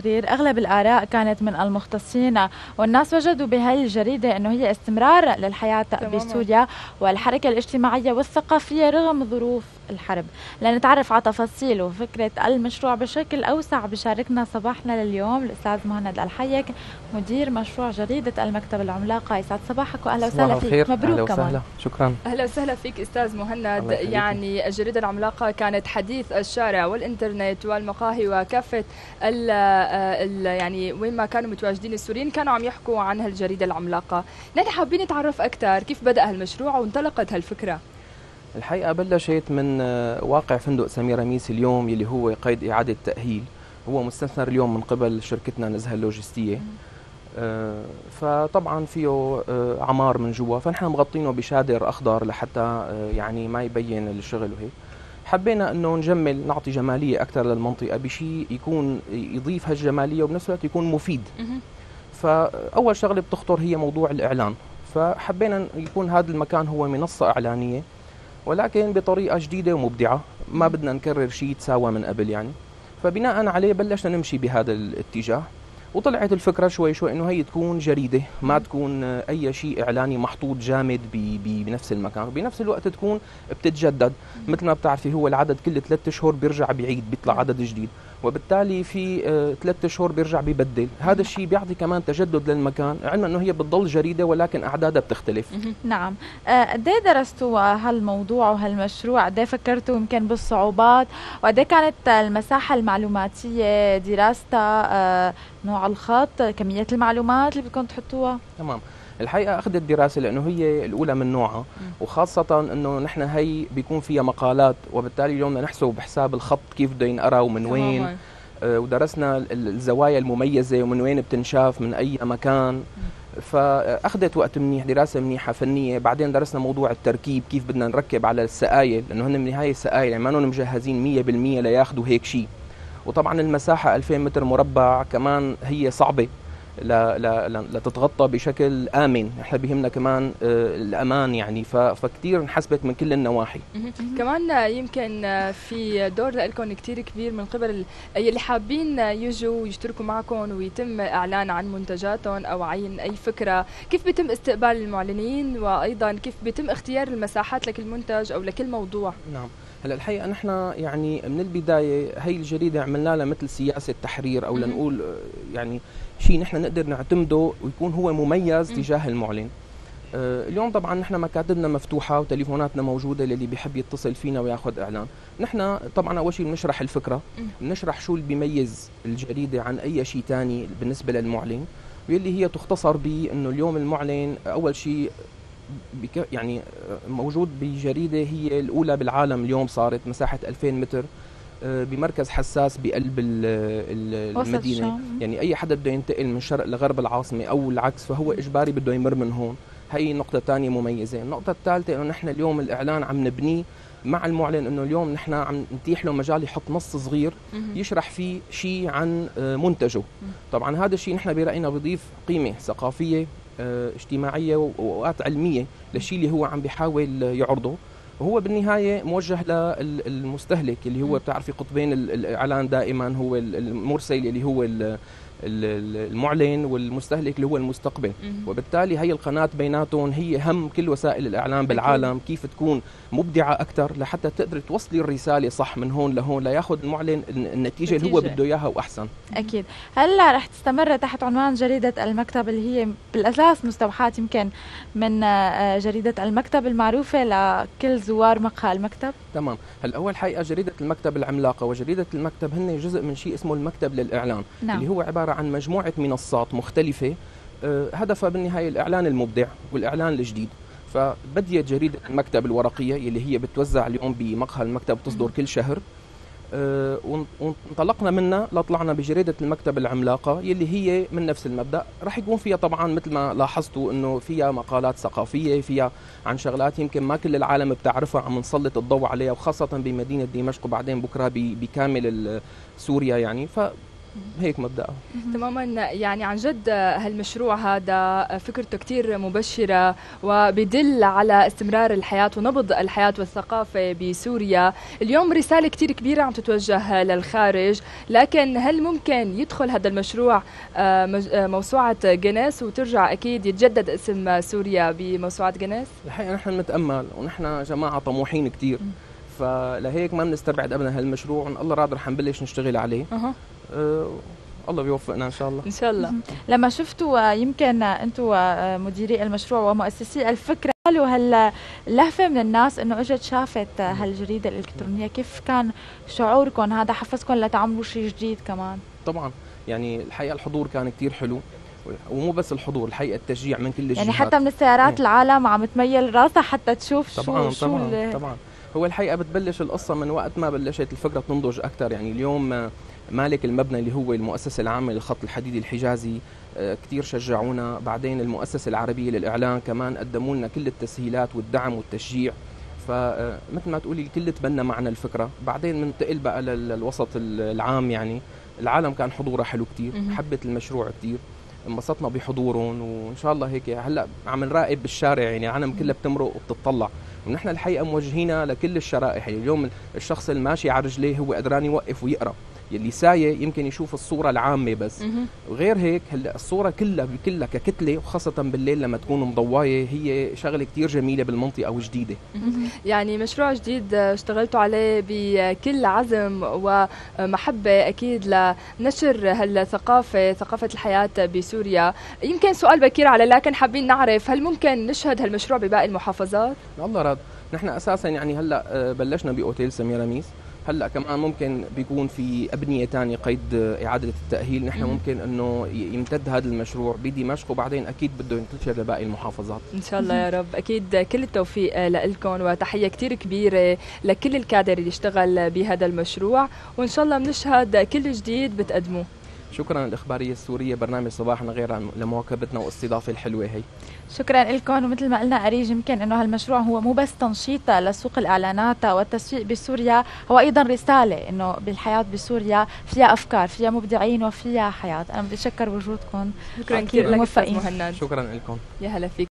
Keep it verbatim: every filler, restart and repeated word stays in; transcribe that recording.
أغلب الآراء كانت من المختصين، والناس وجدوا بهذه الجريدة أنه هي استمرار للحياة بسوريا والحركة الاجتماعية والثقافية رغم ظروف الحرب. لنتعرف على تفاصيل وفكرة المشروع بشكل أوسع بشاركنا صباحنا لليوم الأستاذ مهند الحيك، مدير مشروع جريدة المكتب العملاقة. يسعد صباحك وأهلا وسهلا فيك. مبروك أهلا كمان. شكرا. أهلا وسهلا فيك أستاذ مهند. يعني الجريدة العملاقة كانت حديث الشارع والإنترنت والمقاهي وكافة ال ال يعني وين ما كانوا متواجدين السوريين كانوا عم يحكوا عن هالجريدة العملاقة. نحن حابين نتعرف أكثر كيف بدأ هالمشروع وانطلقت هالفكرة. الحقيقة بلشت من واقع فندق سميرة ميس اليوم يلي هو قيد إعادة تأهيل، هو مستثمر اليوم من قبل شركتنا نزهة اللوجستية. آه فطبعا فيه آه عمار من جوا، فنحن مغطينه بشادر أخضر لحتى آه يعني ما يبين الشغل وهيك. حبينا انه نجمل نعطي جماليه اكثر للمنطقه بشيء يكون يضيف هالجماليه وبنفس الوقت يكون مفيد. فاول شغله بتخطر هي موضوع الاعلان، فحبينا يكون هذا المكان هو منصه اعلانيه ولكن بطريقه جديده ومبدعه، ما بدنا نكرر شيء تساوى من قبل يعني. فبناء عليه بلشنا نمشي بهذا الاتجاه، وطلعت الفكره شوي شوي انه هي تكون جريده، ما تكون اي شيء اعلاني محطوط جامد بي بي بنفس المكان، وبنفس الوقت تكون بتتجدد. مثل ما بتعرفي هو العدد كل ثلاثة اشهر بيرجع بعيد، بيطلع عدد جديد، وبالتالي في ثلاثة اشهر بيرجع ببدل. هذا الشيء بيعطي كمان تجدد للمكان، علما انه هي بتضل جريده ولكن اعدادها بتختلف. نعم. قد ايه درستوا هالموضوع وهالمشروع؟ قد ايه فكرتوا يمكن بالصعوبات؟ وقد ايه كانت المساحه المعلوماتيه دراستها، نوع الخط، كمية المعلومات اللي بدكم تحطوها؟ تمام. الحقيقة أخذت الدراسة لأنه هي الأولى من نوعها، وخاصة أنه نحن هي بيكون فيها مقالات، وبالتالي اليوم بدنا نحسب بحساب الخط كيف بده ينقرا ومن وين. آه ودرسنا الزوايا المميزة ومن وين بتنشاف من أي مكان. م. فأخذت وقت منيح، دراسة منيحة فنية. بعدين درسنا موضوع التركيب، كيف بدنا نركب على السقايل، لأنه هن من النهاية السقايل يعني ما نحن مجهزين مية بالمية لياخذوا هيك شيء. وطبعا المساحة ألفين متر مربع كمان هي صعبة لتتغطى بشكل آمن. احنا بيهمنا كمان الأمان يعني، فكتير انحسبت من كل النواحي. كمان يمكن في دور لكم كتير كبير من قبل اللي حابين يجوا ويشتركوا معكم ويتم إعلان عن منتجاتهم أو عن أي فكرة. كيف بيتم استقبال المعلنين، وأيضا كيف بيتم اختيار المساحات لكل منتج أو لكل موضوع؟ نعم. هلا الحقيقه نحن يعني من البدايه هي الجريده عملنا لها مثل سياسه تحرير، او لنقول يعني شيء نحن نقدر نعتمده ويكون هو مميز تجاه المعلن. آه اليوم طبعا نحن مكاتبنا مفتوحه وتليفوناتنا موجوده للي بيحب يتصل فينا وياخذ اعلان. نحن طبعا اول شيء بنشرح الفكره، بنشرح شو اللي بيميز الجريده عن اي شيء ثاني بالنسبه للمعلن، واللي هي تختصر بانه اليوم المعلن اول شيء يعني موجود بجريدة هي الأولى بالعالم اليوم، صارت مساحة ألفين متر بمركز حساس بقلب المدينة. يعني أي حدا بده ينتقل من شرق لغرب العاصمة أو العكس فهو إجباري بده يمر من هون. هي نقطة ثانية مميزة. النقطة الثالثة إنه نحن اليوم الإعلان عم نبنيه مع المعلن، إنه اليوم نحن عم نتيح له مجال يحط نص صغير يشرح فيه شيء عن منتجه. طبعا هذا الشيء نحن برأينا بيضيف قيمة ثقافية اجتماعية وأوقات علمية للشيء اللي هو عم بيحاول يعرضه، وهو بالنهاية موجه للمستهلك اللي هو بتعرفي قطبين الإعلان دائما، هو المرسل اللي هو المعلن والمستهلك اللي هو المستقبل. وبالتالي هي القناة بيناتهم هي هم كل وسائل الإعلام بالعالم، كيف تكون مبدعة أكثر لحتى تقدر توصلي الرسالة صح من هون لهون لياخذ المعلن النتيجة اللي هو بده إياها وأحسن. أكيد. هلا رح تستمر تحت عنوان جريدة المكتب اللي هي بالأساس مستوحاة يمكن من جريدة المكتب المعروفة لكل زوار مقهى المكتب؟ تمام. هلا أول حقيقة جريدة المكتب العملاقة وجريدة المكتب هن جزء من شيء اسمه المكتب للإعلان. نعم. اللي هو عبارة عن مجموعة منصات مختلفة هدفها بالنهاية الإعلان المبدع والإعلان الجديد. فبديت جريدة المكتب الورقية اللي هي بتوزع اليوم بمقهى المكتب تصدر كل شهر، وانطلقنا منها لطلعنا بجريدة المكتب العملاقة يلي هي من نفس المبدأ. رح يكون فيها طبعا مثل ما لاحظتوا انه فيها مقالات ثقافية، فيها عن شغلات يمكن ما كل العالم بتعرفها عم نسلط الضوء عليها، وخاصة بمدينة دمشق وبعدين بكرة بكامل سوريا يعني. ف هيك مبدأها. تماما. يعني عن جد هالمشروع هذا فكرته كتير مبشرة وبدل على استمرار الحياة ونبض الحياة والثقافة بسوريا. اليوم رسالة كتير كبيرة عم تتوجه للخارج، لكن هل ممكن يدخل هذا المشروع موسوعة جينيس وترجع أكيد يتجدد اسم سوريا بموسوعة جينيس؟ الحقيقة نحن نتأمل، ونحن جماعة طموحين كتير، فلهيك ما بنستبعد ابدا هالمشروع، وان الله راد رح نبلش نشتغل عليه. أه. أه الله بيوفقنا ان شاء الله. ان شاء الله. لما شفتوا يمكن انتم مديري المشروع ومؤسسي الفكره، قالوا هاللهفه من الناس انه اجت شافت هالجريده الالكترونيه، كيف كان شعوركم؟ هذا حفزكم لتعملوا شيء جديد كمان؟ طبعا يعني الحقيقه الحضور كان كثير حلو، ومو بس الحضور، الحقيقه التشجيع من كل الجهات، يعني حتى من السيارات ايه. العالم عم تميل راسها حتى تشوف طبعاً شو طبعا شو طبعا. هو الحقيقه بتبلش القصه من وقت ما بلشت الفكره تنضج اكثر. يعني اليوم مالك المبنى اللي هو المؤسسه العامه للخط الحديدي الحجازي كثير شجعونا، بعدين المؤسسه العربيه للاعلان كمان قدموا لنا كل التسهيلات والدعم والتشجيع، فمثل ما تقولي الكل تبنى معنا الفكره. بعدين ننتقل بقى للوسط العام، يعني العالم كان حضورها حلو كثير، حبت المشروع كثير، انبسطنا بحضورهم، وان شاء الله هيك هلا عم نراقب بالشارع، يعني العالم كلها بتمرق وبتطلع، ونحن الحقيقه موجهينها لكل الشرائح. يعني اليوم الشخص الماشي على رجليه هو قدران يوقف ويقرا، يلي سايق يمكن يشوف الصوره العامه بس، وغير هيك هلا الصوره كلها كلها ككتله، وخاصه بالليل لما تكون مضوايه، هي شغله كثير جميله بالمنطقه وجديده. يعني مشروع جديد اشتغلتوا عليه بكل عزم ومحبه اكيد لنشر هالثقافه، ثقافه الحياه بسوريا. يمكن سؤال بكير على، لكن حابين نعرف هل ممكن نشهد هالمشروع بباقي المحافظات؟ الله راد، نحن اساسا يعني هلا بلشنا باوتيل سميراميس، هلا كمان ممكن بيكون في ابنيه ثانيه قيد اعاده التاهيل، نحن ممكن انه يمتد هذا المشروع بدمشق، وبعدين اكيد بده ينتشر لباقي المحافظات ان شاء الله يا رب. اكيد كل التوفيق لكم، وتحيه كثير كبيره لكل الكادر اللي اشتغل بهذا المشروع، وان شاء الله بنشهد كل جديد بتقدموه. شكرا الإخبارية السورية، برنامج صباحنا غير لمواكبتنا والاستضافة الحلوة هي. شكرا لكم. ومثل ما قلنا أريج، يمكن أنه هالمشروع هو مو بس تنشيط لسوق الإعلانات والتسويق بسوريا، هو أيضا رسالة أنه بالحياة بسوريا فيها أفكار، فيها مبدعين وفيها حياة. أنا بدي أشكر وجودكم. شكرا كثير لك أستاذ مهند. شكرا لكم. يا هلا فيك.